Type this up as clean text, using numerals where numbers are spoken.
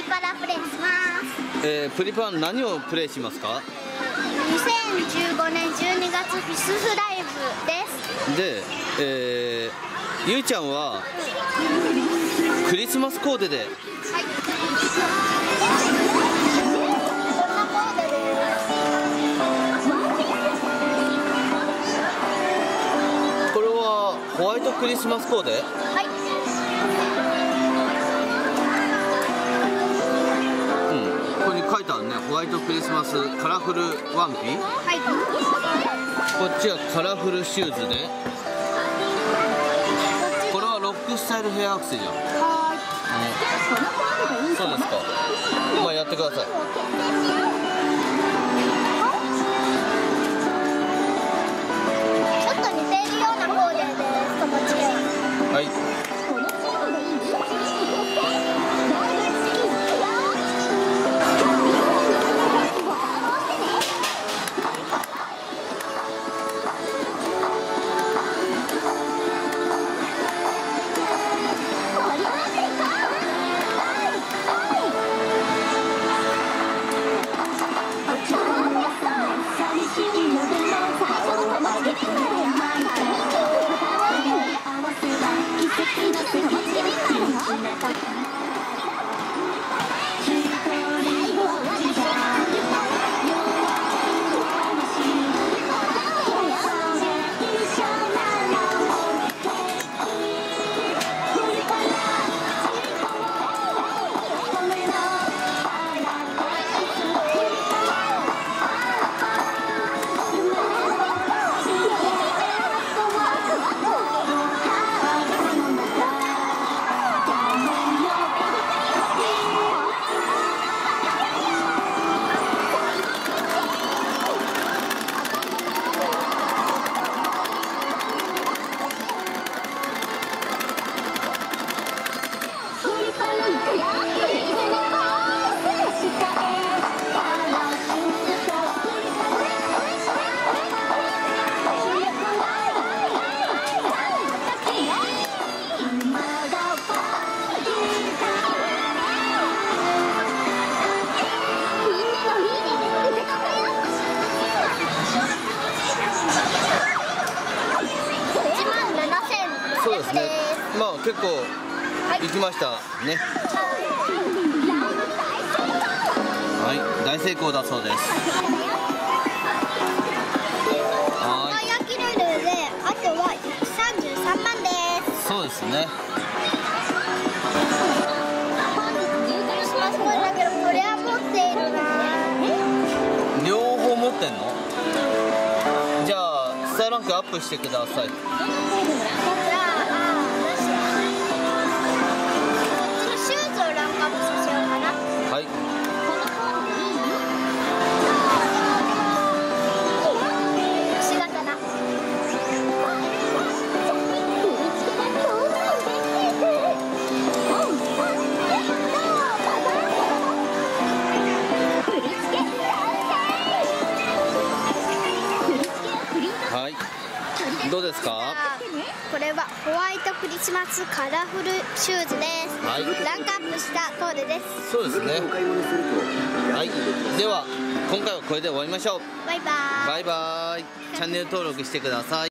パラプレイします。 プリパラ何をプレイしますか ？2015年12月フィスフライブです。 で、ゆいちゃんはクリスマスコーデで、 はい、こんなコーデです。 これはホワイトクリスマスコーデ？ はい、 ここに書いてあるね。ホワイトクリスマスカラフルワンピ。 はい、 こっちはカラフルシューズで、これはロックスタイルヘアアクセじゃん。そうですか。まあやってください。 ちょっと似ているようなコーデです。友達。 はい。そうですね。まあ結構行きましたね。はい、大成功だそうです。 はい。焼きルールで、あとは33万です。 そうですね。 クリスマスコーデだけど、これは持っているな。 両方持ってんの？じゃあスターランクアップしてください。はい。はい。どうですか？ これはホワイトクリスマスカラフルシューズです。 はい、 ランクアップしたコーデです。 そうですね。はい。では今回はこれで終わりましょう。 バイバーイ。 バイバイ。チャンネル登録してください。